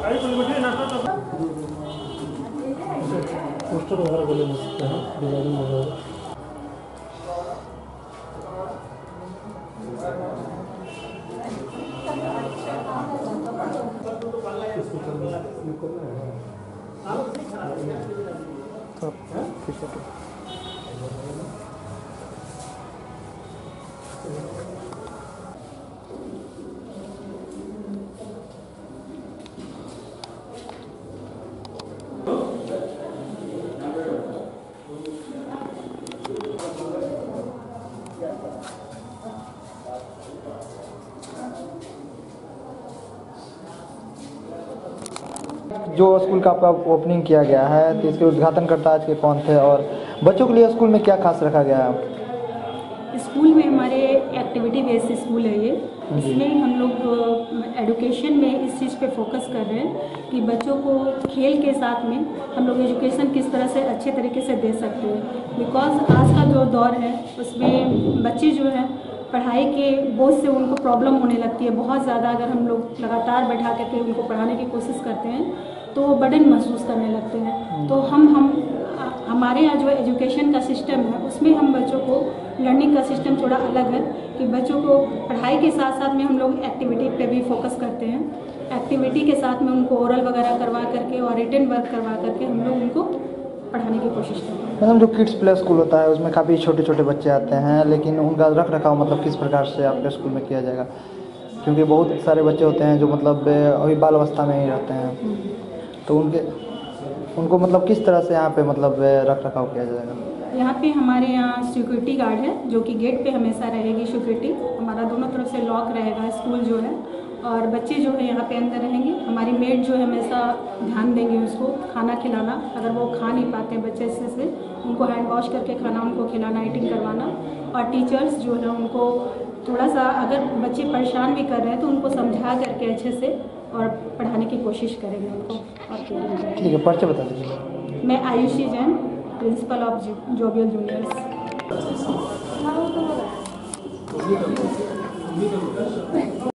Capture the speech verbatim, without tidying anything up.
Poster वगैरह को ले सकते हैं, डिजाइनिंग वगैरह। ठीक है। जो स्कूल का आपका ओपनिंग किया गया है तो इसके उद्घाटनकर्ता आज के कौन थे और बच्चों के लिए स्कूल में क्या खास रखा गया है? स्कूल में हमारे एक्टिविटी बेस्ड स्कूल है ये। इसमें हम लोग एजुकेशन में इस चीज़ पे फोकस कर रहे हैं कि बच्चों को खेल के साथ में हम लोग एजुकेशन किस तरह से अच्छे तरीके से दे सकते हैं। बिकॉज आज का जो दौर है उसमें बच्चे जो है पढ़ाई के बोझ से उनको प्रॉब्लम होने लगती है बहुत ज़्यादा। अगर हम लोग लगातार बैठा करके उनको पढ़ाने की कोशिश करते हैं तो वो बर्डन महसूस करने लगते हैं। तो हम हम हमारे यहाँ जो एजुकेशन का सिस्टम है उसमें हम बच्चों को लर्निंग का सिस्टम थोड़ा अलग है कि बच्चों को पढ़ाई के साथ साथ में हम लोग एक्टिविटी पे भी फोकस करते हैं। एक्टिविटी के साथ में उनको ओरल वगैरह करवा करके और रिटन वर्क करवा करके हम लोग उनको पढ़ाने की कोशिश करते हैं। मतलब जो किड्स प्ले स्कूल होता है उसमें काफ़ी छोटे छोटे बच्चे आते हैं, लेकिन उनका रख रखाव मतलब किस प्रकार से आपके स्कूल में किया जाएगा? क्योंकि बहुत सारे बच्चे होते हैं जो मतलब अभी बाल अवस्था में ही रहते हैं, तो उनके उनको मतलब किस तरह से यहाँ पे मतलब रख रखाव किया जाएगा? यहाँ पे हमारे यहाँ सिक्योरिटी गार्ड है जो कि गेट पे हमेशा रहेगी सिक्योरिटी। हमारा दोनों तरफ से लॉक रहेगा स्कूल जो है, और बच्चे जो है यहाँ पे अंदर रहेंगे। हमारी मेड जो है हमेशा ध्यान देंगे उसको खाना खिलाना। अगर वो खा नहीं पाते हैं बच्चे से, से उनको हैंड वॉश करके खाना उनको खिलाना, ईटिंग करवाना। और टीचर्स जो है उनको थोड़ा सा अगर बच्चे परेशान भी कर रहे हैं तो उनको समझा करके अच्छे से और पढ़ाने की कोशिश करेंगे उनको। और ठीक है, परिचय बता दीजिए। मैं Ayushi Jain, principal of jovial juniors.